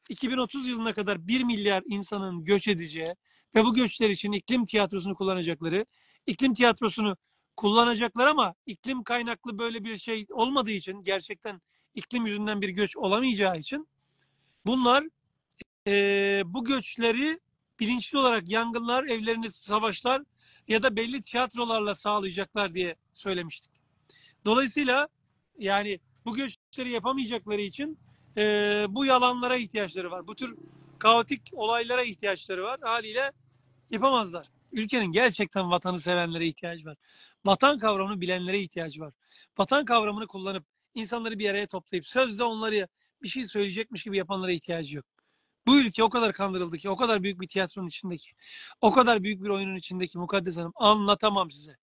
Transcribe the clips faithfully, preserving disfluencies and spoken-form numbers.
iki bin otuz yılına kadar bir milyar insanın göç edeceği ve bu göçler için iklim tiyatrosunu kullanacakları, iklim tiyatrosunu kullanacaklar ama iklim kaynaklı böyle bir şey olmadığı için, gerçekten iklim yüzünden bir göç olamayacağı için bunlar e, bu göçleri bilinçli olarak yangınlar, evlerini savaşlar ya da belli tiyatrolarla sağlayacaklar diye söylemiştik. Dolayısıyla yani bu göçleri yapamayacakları için e, bu yalanlara ihtiyaçları var. Bu tür kaotik olaylara ihtiyaçları var. Haliyle yapamazlar. Ülkenin gerçekten vatanı sevenlere ihtiyacı var. Vatan kavramını bilenlere ihtiyacı var. Vatan kavramını kullanıp insanları bir araya toplayıp sözde onları bir şey söyleyecekmiş gibi yapanlara ihtiyacı yok. Bu ülke o kadar kandırıldı ki, o kadar büyük bir tiyatronun içindeki, o kadar büyük bir oyunun içindeki Mukaddes Hanım, anlatamam size.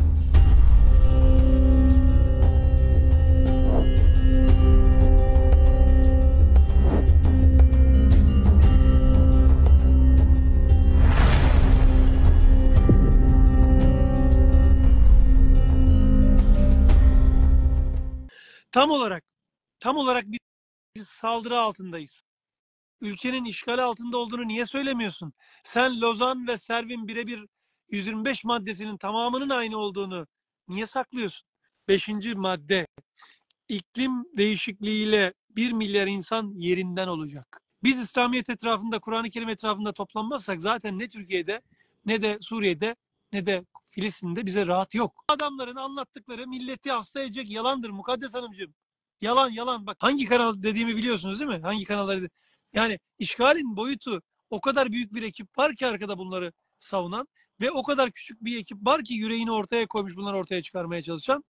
Tam olarak, tam olarak bir biz saldırı altındayız. Ülkenin işgal altında olduğunu niye söylemiyorsun? Sen Lozan ve Servin birebir yüz yirmi beş maddesinin tamamının aynı olduğunu niye saklıyorsun? Beşinci madde, iklim değişikliğiyle bir milyar insan yerinden olacak. Biz İslamiyet etrafında, Kur'an-ı Kerim etrafında toplanmazsak zaten ne Türkiye'de, ne de Suriye'de, ne de Filistin'de bize rahat yok. Adamların anlattıkları milleti hasta edecek yalandır Mukaddes Hanımcığım. Yalan yalan. Bak hangi kanal dediğimi biliyorsunuz değil mi? Hangi kanalları? Yani işgalin boyutu o kadar büyük bir ekip var ki arkada bunları savunan ve o kadar küçük bir ekip var ki yüreğini ortaya koymuş bunları ortaya çıkarmaya çalışan.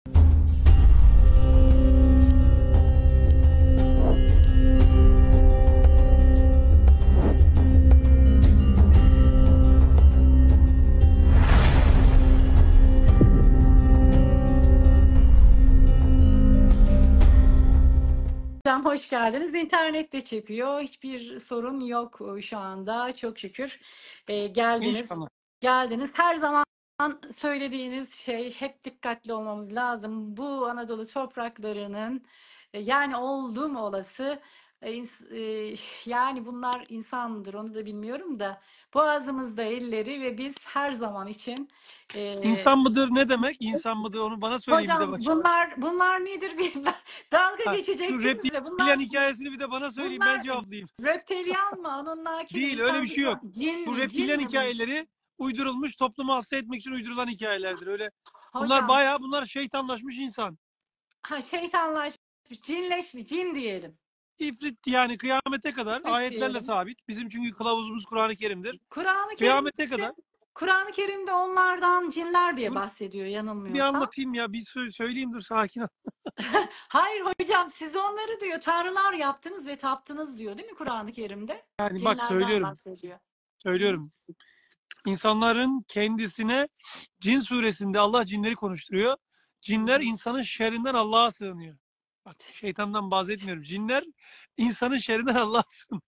Hocam hoş geldiniz. İnternette çekiyor. Hiçbir sorun yok şu anda. Çok şükür e, geldiniz. İnşallah. Geldiniz. Her zaman söylediğiniz şey hep dikkatli olmamız lazım. Bu Anadolu topraklarının e, yani oldum olası e, ins- e, yani bunlar insan mıdır onu da bilmiyorum da boğazımızda elleri ve biz her zaman için e, İnsan mıdır ne demek? İnsan mıdır onu bana söyleyin bir de hocam bakayım. bunlar bunlar nedir bir dalga Ha, şu geçeceksiniz de bunlar reptilyan hikayesini bir de bana söyleyin ben bunlar cevaplayayım. reptilyan mı? Anunnaki mi? Değil öyle bir İnsan şey yok. cin Bu mi? Cin reptilyan mi bu? hikayeleri uydurulmuş, toplumu hasta etmek için uydurulan hikayelerdir. Öyle bunlar Hocam bayağı bunlar şeytanlaşmış insan. ha, şeytanlaşmış, cinleşmiş, cin diyelim. İfrit yani kıyamete kadar İfrit ayetlerle diyelim. sabit. Bizim çünkü kılavuzumuz Kur'an-ı Kerim'dir. Kur'an-ı Kıyamete kadar. Kerim'de Kur'an-ı Kerim'de onlardan cinler diye Dur bahsediyor bir yanılmıyorsam. anlatayım ya. Bir sö- söyleyeyim dur sakin ol. Hayır hocam siz onları diyor tanrılar yaptınız ve taptınız diyor değil mi Kur'an-ı Kerim'de? Yani bak Cinlerden söylüyorum. bahsediyor. Hı hı. Söylüyorum. İnsanların kendisine Cin suresinde Allah cinleri konuşturuyor. Hı Cinler hı. insanın şerrinden Allah'a sığınıyor. Bak şeytandan bahsetmiyorum. Cinler insanın şerrinden Allah'a sığınıyor.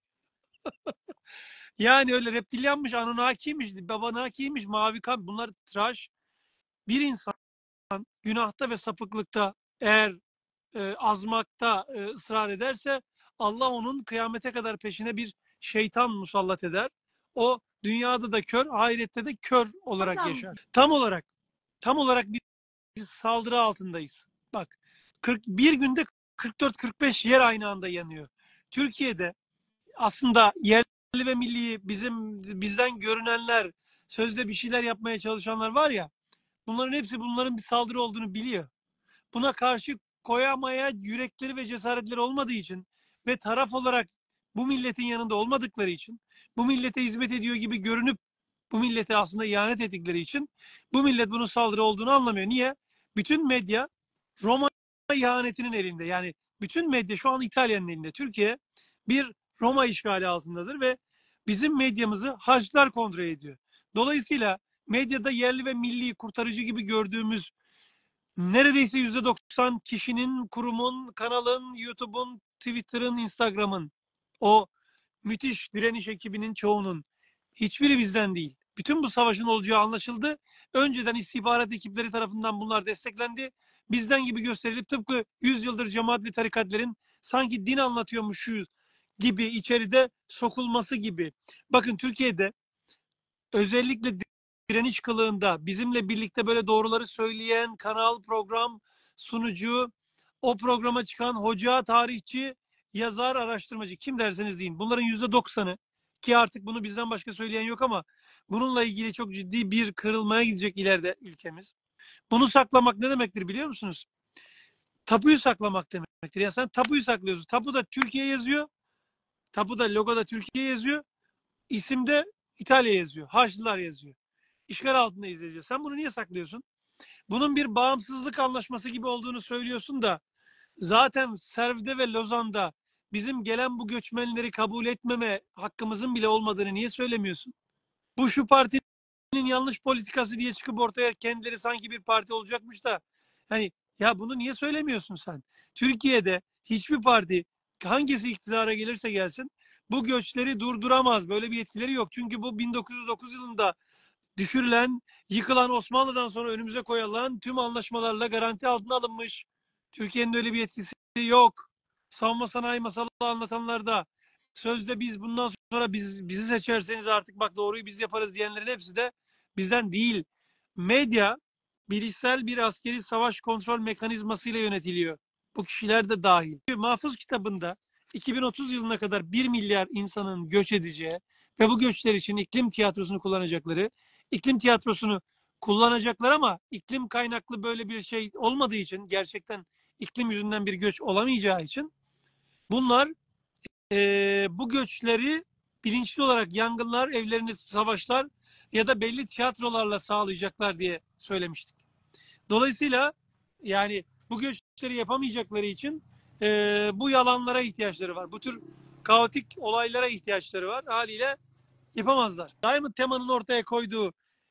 Yani öyle reptilyanmış, Anunnakiymiş, Babanakiymiş, mavi kan bunlar tıraş. Bir insan günahta ve sapıklıkta eğer e, azmakta e, ısrar ederse Allah onun kıyamete kadar peşine bir şeytan musallat eder. O dünyada da kör, ahirette de kör olarak Hocam yaşar. Tam olarak, tam olarak biz, biz saldırı altındayız. Bak, kırk bir günde kırk dört kırk beş yer aynı anda yanıyor. Türkiye'de aslında yerli ve milli bizim bizden görünenler, sözde bir şeyler yapmaya çalışanlar var ya, bunların hepsi bunların bir saldırı olduğunu biliyor. Buna karşı koyamaya yürekleri ve cesaretleri olmadığı için ve taraf olarak bu milletin yanında olmadıkları için, bu millete hizmet ediyor gibi görünüp bu millete aslında ihanet ettikleri için bu millet bunun saldırı olduğunu anlamıyor. Niye? Bütün medya Roma ihanetinin elinde. Yani bütün medya şu an İtalya'nın elinde. Türkiye bir Roma işgali altındadır ve bizim medyamızı Haçlılar kontrol ediyor. Dolayısıyla medyada yerli ve milli kurtarıcı gibi gördüğümüz neredeyse yüzde doksan kişinin, kurumun, kanalın, YouTube'un, Twitter'ın, Instagram'ın, o müthiş direniş ekibinin çoğunun hiçbiri bizden değil. Bütün bu savaşın olacağı anlaşıldı. Önceden istihbarat ekipleri tarafından bunlar desteklendi. Bizden gibi gösterilip tıpkı yüz yıldır cemaat ve tarikatlerin sanki din anlatıyormuş şu gibi, içeride sokulması gibi. Bakın Türkiye'de özellikle direniş kılığında bizimle birlikte böyle doğruları söyleyen kanal, program, sunucu, o programa çıkan hoca, tarihçi, yazar, araştırmacı kim derseniz deyin. Bunların yüzde doksanı, ki artık bunu bizden başka söyleyen yok, ama bununla ilgili çok ciddi bir kırılmaya gidecek ileride ülkemiz. Bunu saklamak ne demektir biliyor musunuz? Tapuyu saklamak demektir. Ya sen tapuyu saklıyorsun. Tapuda Türkiye yazıyor. Tapuda, logoda Türkiye yazıyor. İsimde İtalya yazıyor. Haçlılar yazıyor. İşgal altında izleyeceğiz. Sen bunu niye saklıyorsun? Bunun bir bağımsızlık anlaşması gibi olduğunu söylüyorsun da zaten Serv'de ve Lozan'da bizim gelen bu göçmenleri kabul etmeme hakkımızın bile olmadığını niye söylemiyorsun? Bu şu partinin yanlış politikası diye çıkıp ortaya kendileri sanki bir parti olacakmış da, hani ya bunu niye söylemiyorsun sen? Türkiye'de hiçbir parti, hangisi iktidara gelirse gelsin, bu göçleri durduramaz. Böyle bir yetkileri yok. Çünkü bu bin dokuz yüz dokuz yılında düşürülen, yıkılan, Osmanlı'dan sonra önümüze koyulan tüm anlaşmalarla garanti altına alınmış. Türkiye'nin öyle bir yetkisi yok. Savunma sanayi masalı anlatanlarda sözde biz bundan sonra biz, bizi seçerseniz artık bak doğruyu biz yaparız diyenlerin hepsi de bizden değil. Medya bilişsel bir askeri savaş kontrol mekanizmasıyla yönetiliyor. Bu kişiler de dahil. Mahfuz kitabında iki bin otuz yılına kadar bir milyar insanın göç edeceği ve bu göçler için iklim tiyatrosunu kullanacakları, iklim tiyatrosunu kullanacaklar ama iklim kaynaklı böyle bir şey olmadığı için, gerçekten iklim yüzünden bir göç olamayacağı için bunlar e, bu göçleri bilinçli olarak yangınlar, evlerini savaşlar ya da belli tiyatrolarla sağlayacaklar diye söylemiştik. Dolayısıyla yani bu göçleri yapamayacakları için e, bu yalanlara ihtiyaçları var. Bu tür kaotik olaylara ihtiyaçları var. Haliyle yapamazlar. Diamond Tema'nın ortaya koyduğu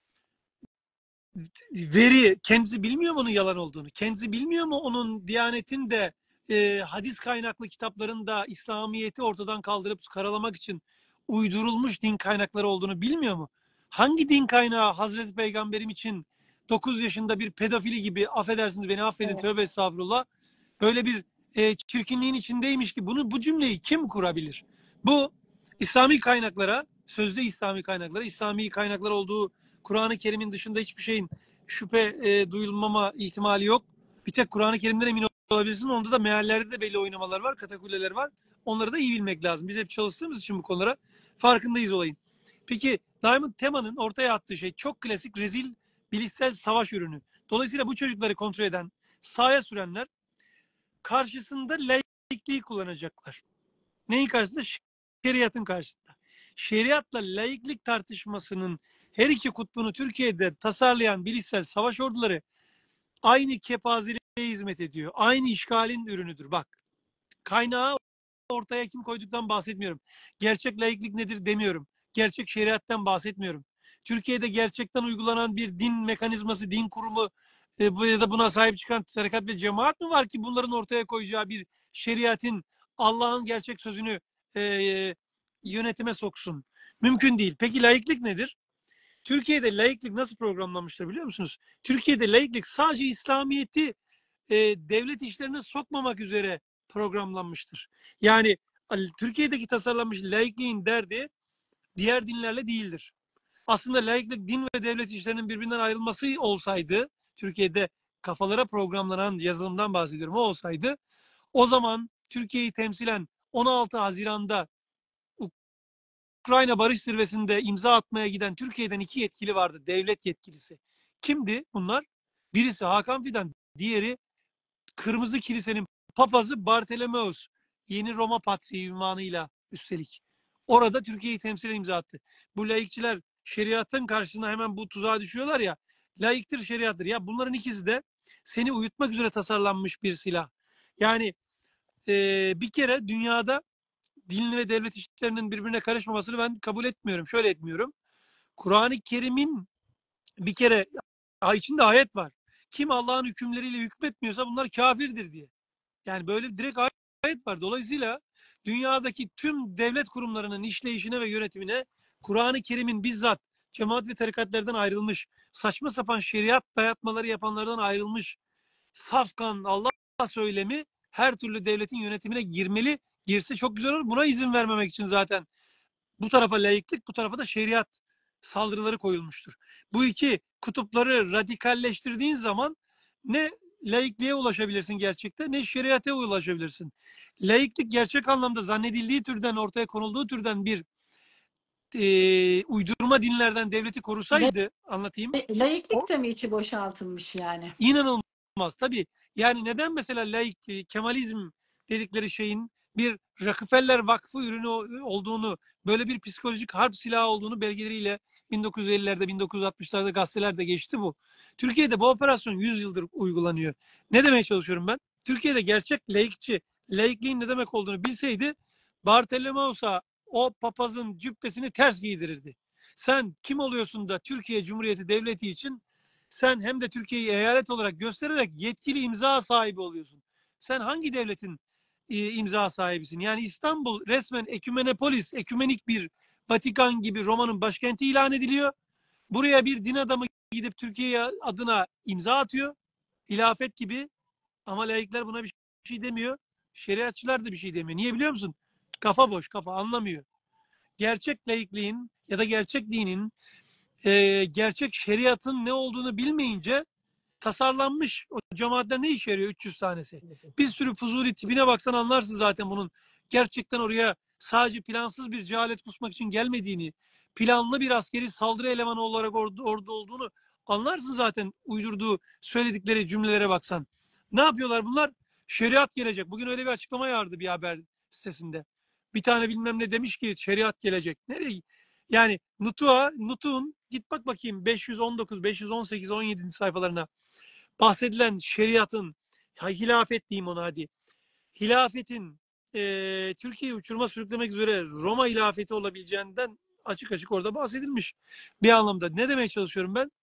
veri, kendisi bilmiyor mu onun yalan olduğunu? Kendisi bilmiyor mu onun Diyanet'in de e, hadis kaynaklı kitapların da İslamiyet'i ortadan kaldırıp karalamak için uydurulmuş din kaynakları olduğunu bilmiyor mu? Hangi din kaynağı Hazreti Peygamberim için dokuz yaşında bir pedofili gibi, affedersiniz beni affedin, Evet. tövbe estağfurullah, böyle bir e, çirkinliğin içindeymiş ki bunu, bu cümleyi kim kurabilir? Bu İslami kaynaklara, sözde İslami kaynaklara, İslami kaynaklar olduğu Kur'an-ı Kerim'in dışında hiçbir şeyin şüphe e, duyulmama ihtimali yok. Bir tek Kur'an-ı Kerim'den emin olabilirsin. Onda da meallerde de belli oynamalar var, katakulleler var. Onları da iyi bilmek lazım. Biz hep çalıştığımız için bu konulara farkındayız olayın. Peki Diamond Tema'nın ortaya attığı şey çok klasik, rezil, bilişsel savaş ürünü. Dolayısıyla bu çocukları kontrol eden, sahaya sürenler karşısında laikliği kullanacaklar. Neyin karşısında? Şeriatın karşısında. Şeriatla laiklik tartışmasının her iki kutbunu Türkiye'de tasarlayan bilişsel savaş orduları aynı kepazeliğe hizmet ediyor. Aynı işgalin ürünüdür. Bak, kaynağı ortaya kim koyduktan bahsetmiyorum. Gerçek laiklik nedir demiyorum. Gerçek şeriattan bahsetmiyorum. Türkiye'de gerçekten uygulanan bir din mekanizması, din kurumu e, ya da buna sahip çıkan tarikat ve cemaat mi var ki bunların ortaya koyacağı bir şeriatin, Allah'ın gerçek sözünü e, yönetime soksun? Mümkün değil. Peki laiklik nedir? Türkiye'de laiklik nasıl programlanmıştır biliyor musunuz? Türkiye'de laiklik sadece İslamiyet'i e, devlet işlerine sokmamak üzere programlanmıştır. Yani Türkiye'deki tasarlanmış laikliğin derdi diğer dinlerle değildir. Aslında laiklik din ve devlet işlerinin birbirinden ayrılması olsaydı, Türkiye'de kafalara programlanan yazılımdan bahsediyorum, o olsaydı, o zaman Türkiye'yi temsilen on altı Haziran'da Ukrayna Barış Zirvesi'nde imza atmaya giden Türkiye'den iki yetkili vardı, devlet yetkilisi. Kimdi bunlar? Birisi Hakan Fidan, diğeri Kırmızı Kilise'nin papazı Bartolomeos. Yeni Roma Patriği ünvanıyla üstelik. Orada Türkiye'yi temsilen imza attı. Bu laikçiler şeriatın karşısına hemen bu tuzağa düşüyorlar ya. Laiktir, şeriattır. Ya bunların ikisi de seni uyutmak üzere tasarlanmış bir silah. Yani e, bir kere dünyada din ve devlet işlerinin birbirine karışmamasını ben kabul etmiyorum. Şöyle etmiyorum. Kur'an-ı Kerim'in bir kere içinde ayet var. Kim Allah'ın hükümleriyle hükmetmiyorsa bunlar kafirdir diye. Yani böyle direkt ayet var. Dolayısıyla dünyadaki tüm devlet kurumlarının işleyişine ve yönetimine Kur'an-ı Kerim'in bizzat cemaat ve tarikatlardan ayrılmış, saçma sapan şeriat dayatmaları yapanlardan ayrılmış, safkan Allah söylemi her türlü devletin yönetimine girmeli girse çok güzel olur. Buna izin vermemek için zaten bu tarafa laiklik, bu tarafa da şeriat saldırıları koyulmuştur. Bu iki kutupları radikalleştirdiğin zaman ne laikliğe ulaşabilirsin gerçekte, ne şeriate ulaşabilirsin. Laiklik gerçek anlamda zannedildiği türden, ortaya konulduğu türden bir e, uydurma dinlerden devleti korusaydı, anlatayım. La- Laiklik de mi içi boşaltılmış yani? İnanılmaz. Tabii yani neden mesela laik, Kemalizm dedikleri şeyin bir Rockefeller Vakfı ürünü olduğunu, böyle bir psikolojik harp silahı olduğunu belgeleriyle bin dokuz yüz ellilerde, bin dokuz yüz altmışlarda gazetelerde geçti bu. Türkiye'de bu operasyon yüz yıldır uygulanıyor. Ne demeye çalışıyorum ben? Türkiye'de gerçek laikçi, laikliğin ne demek olduğunu bilseydi, Bartolomeos'a o papazın cübbesini ters giydirirdi. Sen kim oluyorsun da Türkiye Cumhuriyeti Devleti için sen hem de Türkiye'yi eyalet olarak göstererek yetkili imza sahibi oluyorsun. Sen hangi devletin e, imza sahibisin? Yani İstanbul resmen ekümenopolis, ekümenik bir Vatikan gibi Roma'nın başkenti ilan ediliyor. Buraya bir din adamı gidip Türkiye adına imza atıyor. Hilafet gibi, ama laikler buna bir şey demiyor. Şeriatçılar da bir şey demiyor. Niye biliyor musun? Kafa boş, kafa anlamıyor. Gerçek laikliğin ya da gerçek dinin, e, gerçek şeriatın ne olduğunu bilmeyince tasarlanmış o cemaatler ne işe yarıyor üç yüz tanesi? Bir sürü fuzuli tipine baksan anlarsın zaten bunun gerçekten oraya sadece plansız bir cehalet kusmak için gelmediğini, planlı bir askeri saldırı elemanı olarak orada, orada olduğunu anlarsın zaten uydurduğu söyledikleri cümlelere baksan. Ne yapıyorlar bunlar? Şeriat gelecek. Bugün öyle bir açıklama vardı bir haber sitesinde. Bir tane bilmem ne demiş ki şeriat gelecek. Nereye? Yani Nutuk'a, Nutuk'un git bak bakayım beş yüz on dokuz, beş yüz on sekiz, on yedinci sayfalarına bahsedilen şeriatın, hilafet diyeyim ona hadi. Hilafetin e, Türkiye'yi uçuruma sürüklemek üzere Roma hilafeti olabileceğinden açık açık orada bahsedilmiş bir anlamda. Ne demeye çalışıyorum ben?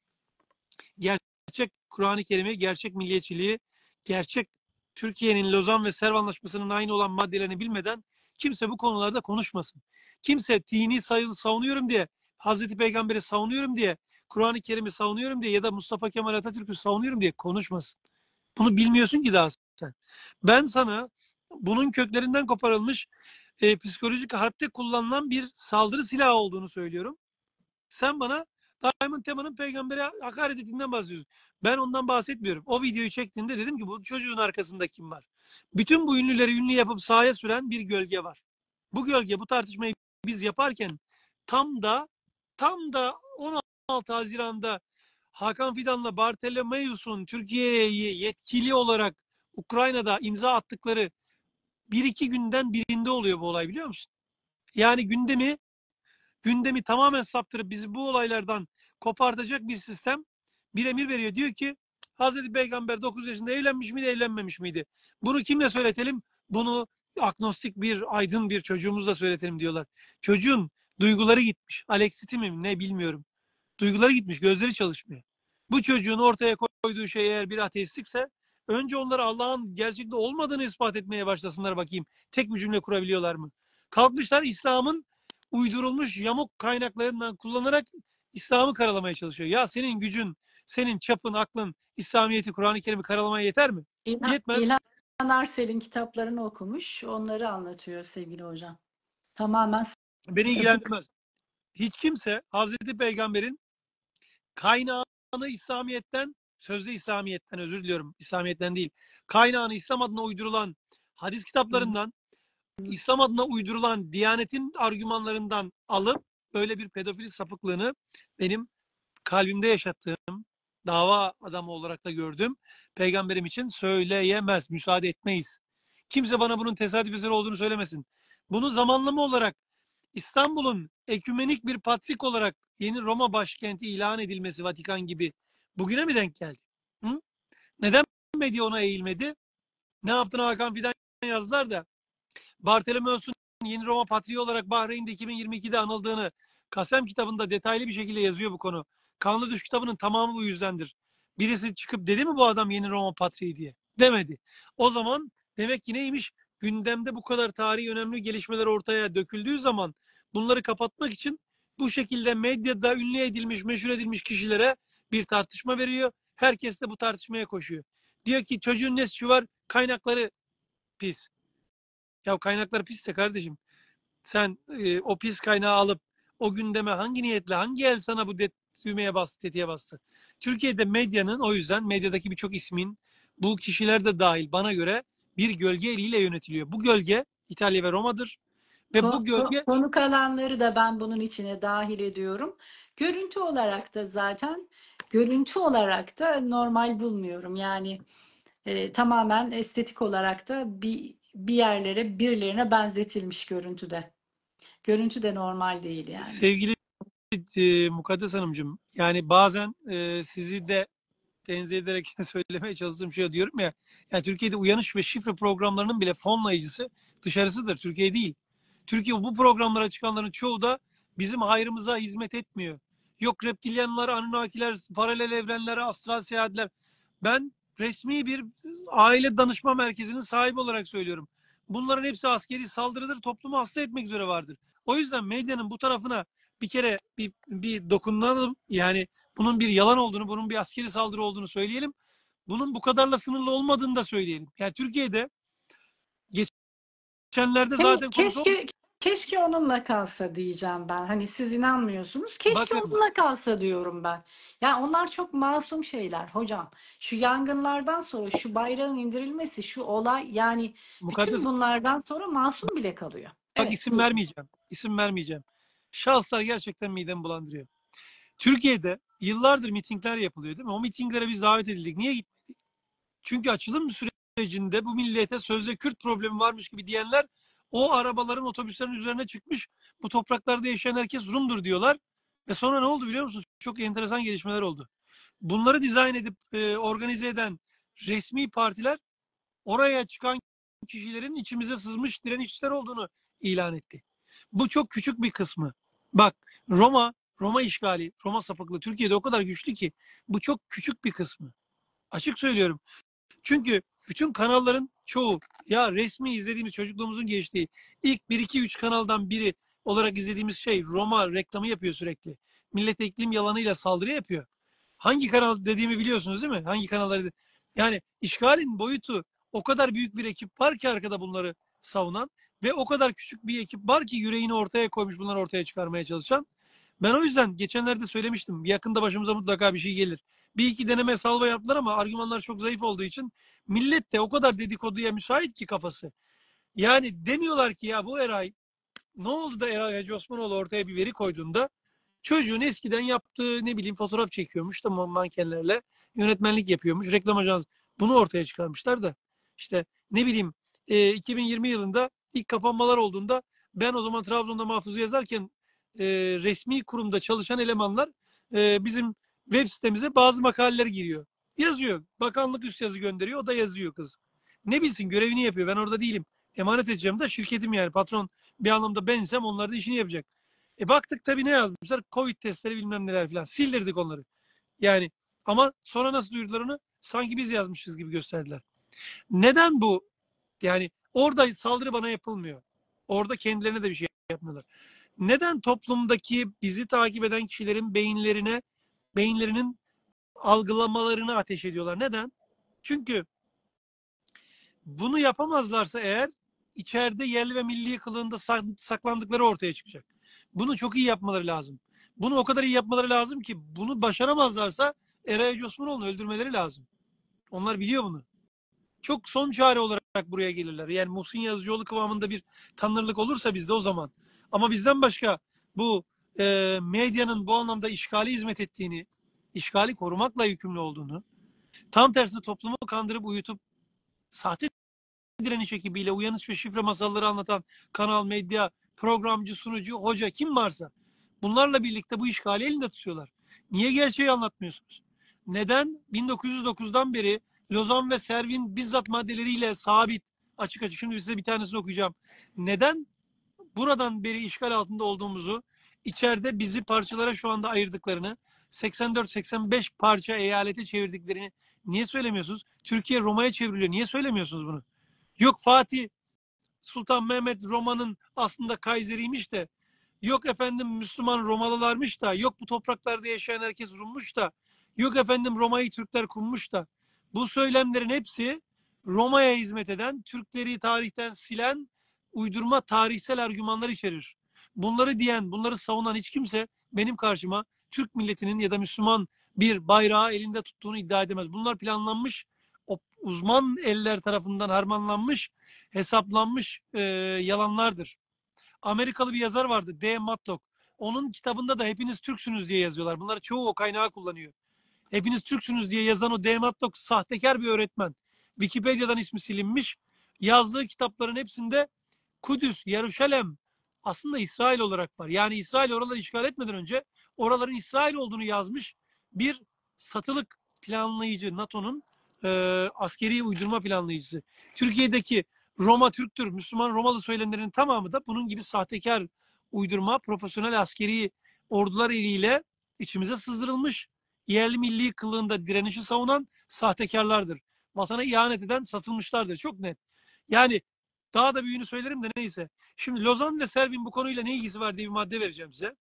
Gerçek Kur'an-ı Kerim'i, gerçek milliyetçiliği, gerçek Türkiye'nin Lozan ve Serv Anlaşması'nın aynı olan maddelerini bilmeden kimse bu konularda konuşmasın. Kimse dini sayılı savunuyorum diye, Hazreti Peygamber'i savunuyorum diye, Kur'an-ı Kerim'i savunuyorum diye ya da Mustafa Kemal Atatürk'ü savunuyorum diye konuşmasın. Bunu bilmiyorsun ki daha sen. Ben sana bunun köklerinden koparılmış e, psikolojik harpte kullanılan bir saldırı silahı olduğunu söylüyorum. Sen bana Diamond Tema'nın peygambere hakaret ettiğinden bahsediyorsun. Ben ondan bahsetmiyorum. O videoyu çektiğimde dedim ki bu çocuğun arkasında kim var? Bütün bu ünlüleri ünlü yapıp sahaya süren bir gölge var. Bu gölge, bu tartışmayı biz yaparken tam da tam da on altı Haziran'da Hakan Fidan'la Bartolomeos'un Türkiye'yi yetkili olarak Ukrayna'da imza attıkları bir iki günden birinde oluyor bu olay, biliyor musun? Yani gündemi gündemi tamamen saptırıp bizi bu olaylardan kopartacak bir sistem bir emir veriyor. Diyor ki Hazreti Peygamber dokuz yaşında evlenmiş miydi, evlenmemiş miydi? Bunu kimle söyletelim? Bunu agnostik bir, aydın bir çocuğumuzla söyletelim diyorlar. Çocuğun duyguları gitmiş. Alexiti mi ne bilmiyorum. Duyguları gitmiş, gözleri çalışmıyor. Bu çocuğun ortaya koyduğu şey eğer bir ateistlikse önce onlara Allah'ın gerçekte olmadığını ispat etmeye başlasınlar bakayım. Tek bir cümle kurabiliyorlar mı? Kalkmışlar İslam'ın uydurulmuş yamuk kaynaklarından kullanarak İslam'ı karalamaya çalışıyor. Ya senin gücün, senin çapın, aklın İslamiyet'i, Kur'an-ı Kerim'i karalamaya yeter mi? İlhan, Yetmez. İlhan Arsel'in kitaplarını okumuş. Onları anlatıyor sevgili hocam. Tamamen Beni sapık. ilgilendirmez. Hiç kimse Hazreti Peygamber'in kaynağını İslamiyet'ten, sözde İslamiyet'ten, özür diliyorum, İslamiyet'ten değil. Kaynağını İslam adına uydurulan hadis kitaplarından, İslam adına uydurulan Diyanet'in argümanlarından alıp böyle bir pedofili sapıklığını benim kalbimde yaşattığım, dava adamı olarak da gördüm. Peygamberim için söyleyemez, müsaade etmeyiz. Kimse bana bunun tesadüf eseri olduğunu söylemesin. Bunu zamanlama olarak İstanbul'un ekümenik bir patrik olarak yeni Roma başkenti ilan edilmesi, Vatikan gibi, bugüne mi denk geldi? Hı? Neden medya ona eğilmedi? Ne yaptığını Hakan Fidan yazdılar da Bartolomeos'un yeni Roma Patriği olarak Bahreyn'de iki bin yirmi ikide anıldığını Kasem kitabında detaylı bir şekilde yazıyor bu konu. Kanlı Düş kitabının tamamı bu yüzdendir. Birisi çıkıp dedi mi bu adam yeni Roma Patriği diye? Demedi. O zaman demek ki neymiş? Gündemde bu kadar tarihi önemli gelişmeler ortaya döküldüğü zaman bunları kapatmak için bu şekilde medyada ünlü edilmiş, meşhur edilmiş kişilere bir tartışma veriyor. Herkes de bu tartışmaya koşuyor. Diyor ki çocuğun ne suçu var? Kaynakları pis. Ya kaynaklar pisse kardeşim. Sen e, o pis kaynağı alıp o gündeme hangi niyetle, hangi el sana bu det düğmeye bastı, tetiğe bastı? Türkiye'de medyanın, o yüzden medyadaki birçok ismin, bu kişiler de dahil bana göre, bir gölge eliyle yönetiliyor. Bu gölge İtalya ve Roma'dır ve bu Ko- ko- gölge Konuk alanları da ben bunun içine dahil ediyorum. Görüntü olarak da zaten görüntü olarak da normal bulmuyorum. Yani e, tamamen estetik olarak da bir bir yerlere birilerine benzetilmiş görüntüde. Görüntü de normal değil yani. sevgili e, Mukaddes Hanımcığım, yani bazen e, sizi de tenzih ederek söylemeye çalıştığım şey diyorum ya, yani Türkiye'de uyanış ve şifre programlarının bile fonlayıcısı dışarısıdır, Türkiye değil. Türkiye, bu programlara çıkanların çoğu da bizim hayrımıza hizmet etmiyor. Yok reptilyanlar, Anunnakiler, paralel evrenler, astral seyahatler. Ben resmi bir aile danışma merkezinin sahibi olarak söylüyorum. Bunların hepsi askeri saldırıdır, toplumu hasta etmek üzere vardır. O yüzden medyanın bu tarafına bir kere bir, bir dokunalım. Yani bunun bir yalan olduğunu, bunun bir askeri saldırı olduğunu söyleyelim. Bunun bu kadarla sınırlı olmadığını da söyleyelim. Yani Türkiye'de geçenlerde Ke- zaten konusu oldu. Keşke keşke onunla kalsa diyeceğim ben. Hani siz inanmıyorsunuz. Keşke Bakın onunla kalsa diyorum ben. Ya onlar çok masum şeyler hocam. Şu yangınlardan sonra şu bayrağın indirilmesi, şu olay yani bütün Mukaddes, bunlardan sonra masum bile kalıyor. bak Evet, isim buyurun. vermeyeceğim. İsim vermeyeceğim. Şahıslar gerçekten midemi bulandırıyor. Türkiye'de yıllardır mitingler yapılıyor değil mi? O mitinglere biz davet edildik. Niye gitmedik? Çünkü açılım sürecinde bu millete sözde Kürt problemi varmış gibi diyenler o arabaların, otobüslerin üzerine çıkmış. Bu topraklarda yaşayan herkes Rum'dur diyorlar. Ve sonra ne oldu biliyor musunuz? Çok enteresan gelişmeler oldu. Bunları dizayn edip e, organize eden resmi partiler oraya çıkan kişilerin içimize sızmış direnişçiler olduğunu ilan etti. Bu çok küçük bir kısmı. Bak, Roma, Roma işgali, Roma sapıklığı Türkiye'de o kadar güçlü ki bu çok küçük bir kısmı. Açık söylüyorum. Çünkü bütün kanalların çoğu, ya resmi izlediğimiz, çocukluğumuzun geçtiği ilk bir iki üç kanaldan biri olarak izlediğimiz şey Roma reklamı yapıyor sürekli. Millet iklim yalanıyla saldırı yapıyor. Hangi kanal dediğimi biliyorsunuz değil mi? Hangi kanalları? Yani işgalin boyutu, o kadar büyük bir ekip var ki arkada bunları savunan ve o kadar küçük bir ekip var ki yüreğini ortaya koymuş bunları ortaya çıkarmaya çalışan. Ben o yüzden geçenlerde söylemiştim. Yakında başımıza mutlaka bir şey gelir. Bir iki deneme salva yaptılar ama argümanlar çok zayıf olduğu için millet de o kadar dedikoduya müsait ki kafası. Yani demiyorlar ki ya bu Eray, ne oldu da Eray Hacı Osmanoğlu ortaya bir veri koyduğunda çocuğun eskiden yaptığı, ne bileyim, fotoğraf çekiyormuş da mankenlerle yönetmenlik yapıyormuş, reklam ajansı, bunu ortaya çıkarmışlar da işte ne bileyim, e, iki bin yirmi yılında ilk kapanmalar olduğunda ben o zaman Trabzon'da mahfuzu yazarken e, resmi kurumda çalışan elemanlar e, bizim web sitemize bazı makaleler giriyor. Yazıyor. Bakanlık üst yazı gönderiyor. O da yazıyor kız. Ne bilsin, görevini yapıyor. Ben orada değilim. Emanet edeceğim de şirketim yani. Patron bir anlamda bensem onlar da işini yapacak. E baktık tabii ne yazmışlar? Covid testleri bilmem neler falan. Sildirdik onları. Yani ama sonra nasıl duyurdular onu? Sanki biz yazmışız gibi gösterdiler. Neden bu? Yani orada saldırı bana yapılmıyor. Orada kendilerine de bir şey yapmıyorlar. Neden toplumdaki bizi takip eden kişilerin beyinlerine, beyinlerinin algılamalarını ateş ediyorlar? Neden? Çünkü bunu yapamazlarsa eğer içeride yerli ve milli kılığında saklandıkları ortaya çıkacak. Bunu çok iyi yapmaları lazım. Bunu o kadar iyi yapmaları lazım ki bunu başaramazlarsa Eray Osmanoğlu'nu öldürmeleri lazım. Onlar biliyor bunu. Çok son çare olarak buraya gelirler. Yani Muhsin Yazıcıoğlu kıvamında bir tanrılık olursa bizde o zaman. Ama bizden başka bu e, medyanın bu anlamda işgali hizmet ettiğini, işgali korumakla yükümlü olduğunu, tam tersine toplumu kandırıp uyutup sahte direniş ekibiyle uyanış ve şifre masalları anlatan kanal, medya, programcı, sunucu, hoca kim varsa bunlarla birlikte bu işgali elinde tutuyorlar. Niye gerçeği anlatmıyorsunuz? Neden bin dokuz yüz dokuzdan beri Lozan ve Servin bizzat maddeleriyle sabit, açık açık, şimdi size bir tanesini okuyacağım. Neden buradan beri işgal altında olduğumuzu, içeride bizi parçalara şu anda ayırdıklarını, seksen dört seksen beş parça eyalete çevirdiklerini niye söylemiyorsunuz? Türkiye Roma'ya çevriliyor. Niye söylemiyorsunuz bunu? Yok Fatih Sultan Mehmet Roma'nın aslında Kaiseriymiş de, yok efendim Müslüman Romalılarmış da, yok bu topraklarda yaşayan herkes Rummuş da, yok efendim Roma'yı Türkler kurmuş da. Bu söylemlerin hepsi Roma'ya hizmet eden, Türkleri tarihten silen uydurma tarihsel argümanlar içerir. Bunları diyen, bunları savunan hiç kimse benim karşıma Türk milletinin ya da Müslüman bir bayrağı elinde tuttuğunu iddia edemez. Bunlar planlanmış, uzman eller tarafından harmanlanmış, hesaplanmış e, yalanlardır. Amerikalı bir yazar vardı, D. Matlock. Onun kitabında da hepiniz Türksünüz diye yazıyorlar. Bunları çoğu o kaynağı kullanıyor. Hepiniz Türksünüz diye yazan o D. Matlock sahtekar bir öğretmen. Wikipedia'dan ismi silinmiş. Yazdığı kitapların hepsinde Kudüs, Yeruşalem aslında İsrail olarak var. Yani İsrail oraları işgal etmeden önce oraların İsrail olduğunu yazmış bir satılık planlayıcı, NATO'nun e, askeri uydurma planlayıcısı. Türkiye'deki Roma Türktür, Müslüman Romalı söylemlerinin tamamı da bunun gibi sahtekar uydurma, profesyonel askeri ordular eliyle içimize sızdırılmış, yerli milli kılığında direnişi savunan sahtekarlardır. Vatana ihanet eden satılmışlardır. Çok net. Yani daha da büyüğünü söylerim de neyse. Şimdi Lozan ve Servin bu konuyla ne ilgisi var diye bir madde vereceğim size.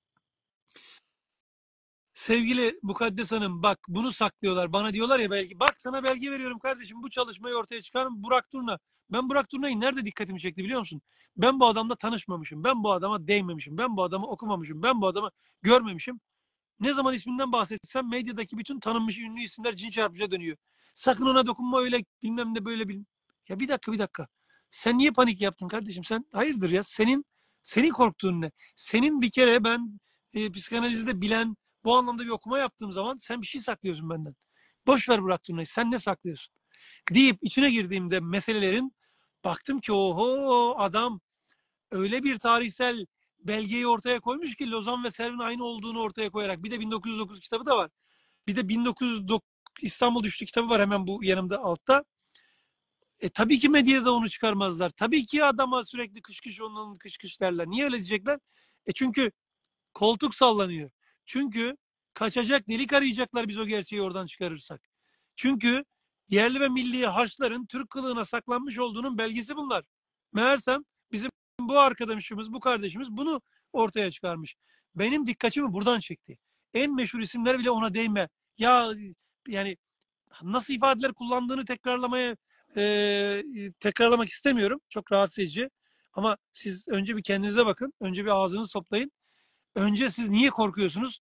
Sevgili Mukaddes Hanım, bak bunu saklıyorlar. Bana diyorlar ya belki, bak sana belge veriyorum kardeşim, bu çalışmayı ortaya çıkarın Burak Turna. Ben Burak Turna'yı nerede dikkatimi çekti biliyor musun? Ben bu adamla tanışmamışım. Ben bu adama değmemişim. Ben bu adamı okumamışım. Ben bu adamı görmemişim. Ne zaman isminden bahsetsem medyadaki bütün tanınmış ünlü isimler cin çarpıcıya dönüyor. Sakın ona dokunma, öyle bilmem ne böyle bilmem. Ya bir dakika bir dakika. Sen niye panik yaptın kardeşim? Sen hayırdır ya? Senin senin korktuğun ne? Senin bir kere ben e, psikanalizde bilen, bu anlamda bir okuma yaptığım zaman sen bir şey saklıyorsun benden. Boş ver Burak Turna'yı. Sen ne saklıyorsun? Deyip içine girdiğimde meselelerin, baktım ki oho, adam öyle bir tarihsel belgeyi ortaya koymuş ki Lozan ve Servin aynı olduğunu ortaya koyarak. Bir de bin dokuz yüz dokuz kitabı da var. Bir de bin dokuz yüz dokuz İstanbul Düştü kitabı var hemen bu yanımda altta. E tabii ki medyada onu çıkarmazlar. Tabii ki adama sürekli kış kış onun kış kış derler. Niye öyle diyecekler? E çünkü koltuk sallanıyor. Çünkü kaçacak delik arayacaklar biz o gerçeği oradan çıkarırsak. Çünkü yerli ve milli haçların Türk kılığına saklanmış olduğunun belgesi bunlar. Meğersem bizim bu arkadaşımız, bu kardeşimiz bunu ortaya çıkarmış. Benim dikkatimi buradan çekti. En meşhur isimler bile ona değme. Ya yani nasıl ifadeler kullandığını tekrarlamaya e, tekrarlamak istemiyorum. Çok rahatsız edici. Ama siz önce bir kendinize bakın. Önce bir ağzınızı toplayın. Önce siz niye korkuyorsunuz?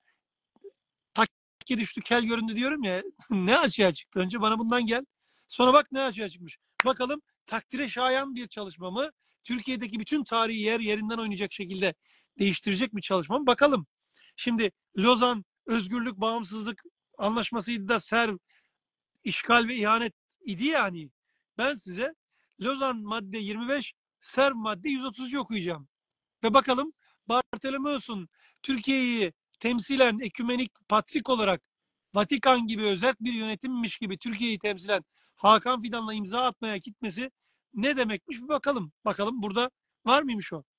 Takke düştü, kel göründü diyorum ya. Ne açığa çıktı? Önce bana bundan gel. Sonra bak ne açığa çıkmış. Bakalım takdire şayan bir çalışma mı? Türkiye'deki bütün tarihi yer yerinden oynayacak şekilde değiştirecek bir çalışma mı? Bakalım. Şimdi Lozan özgürlük, bağımsızlık anlaşmasıydı da Serv işgal ve ihanet idi yani. Ben size Lozan madde yirmi beş, Serv madde yüz otuz üç okuyacağım. Ve bakalım Bartolomeos'un Türkiye'yi temsilen ekümenik patrik olarak Vatikan gibi özel bir yönetimmiş gibi Türkiye'yi temsilen Hakan Fidan'la imza atmaya gitmesi ne demekmiş bir bakalım. Bakalım burada var mıymış o?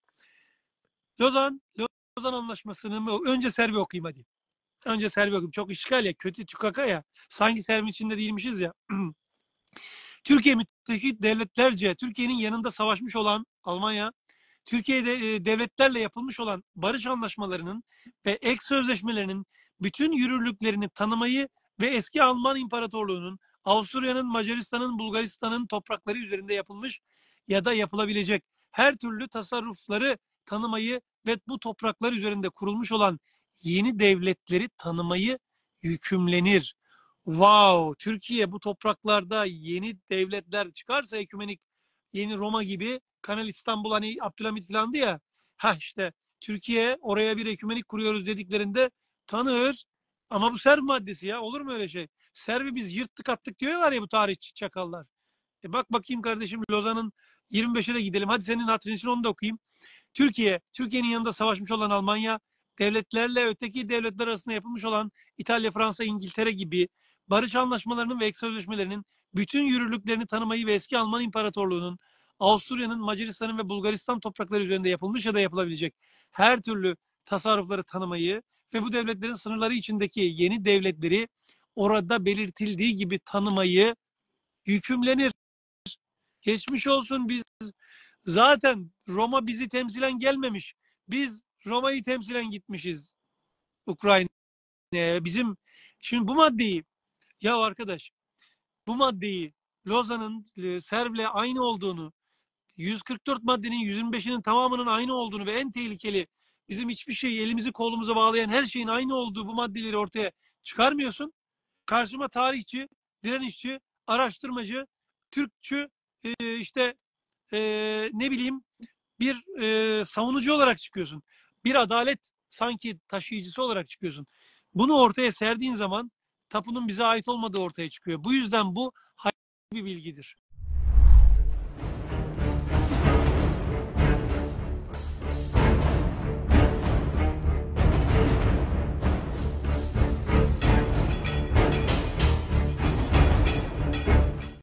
Lozan, Lozan Anlaşması'nı önce Serbi okuyayım hadi. Önce Serbi okuyayım. Çok işgal ya, kötü tükaka ya. Sanki Serbi içinde değilmişiz ya. Türkiye müttefik devletlerce Türkiye'nin yanında savaşmış olan Almanya, Türkiye'de e, devletlerle yapılmış olan barış anlaşmalarının ve ek sözleşmelerinin bütün yürürlüklerini tanımayı ve eski Alman İmparatorluğu'nun, Avusturya'nın, Macaristan'ın, Bulgaristan'ın toprakları üzerinde yapılmış ya da yapılabilecek her türlü tasarrufları tanımayı ve bu topraklar üzerinde kurulmuş olan yeni devletleri tanımayı yükümlenir. Wow, Türkiye bu topraklarda yeni devletler çıkarsa ekümenik, yeni Roma gibi, Kanal İstanbul hani Abdülhamit filandı ya. Ha işte Türkiye oraya bir ekümenik kuruyoruz dediklerinde tanır. Ama bu Serv maddesi ya, olur mu öyle şey? Servi biz yırttık attık diyorlar ya bu tarihçi çakallar. E bak bakayım kardeşim, Lozan'ın yirmi beşe de gidelim. Hadi senin hatırın için onu da okuyayım. Türkiye, Türkiye'nin yanında savaşmış olan Almanya, devletlerle öteki devletler arasında yapılmış olan İtalya, Fransa, İngiltere gibi barış anlaşmalarının ve ek sözleşmelerinin bütün yürürlüklerini tanımayı ve eski Alman İmparatorluğu'nun, Avusturya'nın, Macaristan'ın ve Bulgaristan toprakları üzerinde yapılmış ya da yapılabilecek her türlü tasarrufları tanımayı ve bu devletlerin sınırları içindeki yeni devletleri orada belirtildiği gibi tanımayı yükümlenir. Geçmiş olsun, biz zaten Roma bizi temsilen gelmemiş. Biz Roma'yı temsilen gitmişiz Ukrayna'ya. Bizim şimdi bu maddeyi, ya arkadaş, bu maddeyi Lozan'ın e, Serv'le aynı olduğunu yüz kırk dört maddenin yüz yirmi beşinin tamamının aynı olduğunu ve en tehlikeli bizim hiçbir şeyi elimizi kolumuza bağlayan her şeyin aynı olduğu bu maddeleri ortaya çıkarmıyorsun. Karşıma tarihçi, direnişçi, araştırmacı, Türkçü, e, işte e, ne bileyim bir e, savunucu olarak çıkıyorsun. Bir adalet sanki taşıyıcısı olarak çıkıyorsun. Bunu ortaya serdiğin zaman tapunun bize ait olmadığı ortaya çıkıyor. Bu yüzden bu hayali bir bilgidir.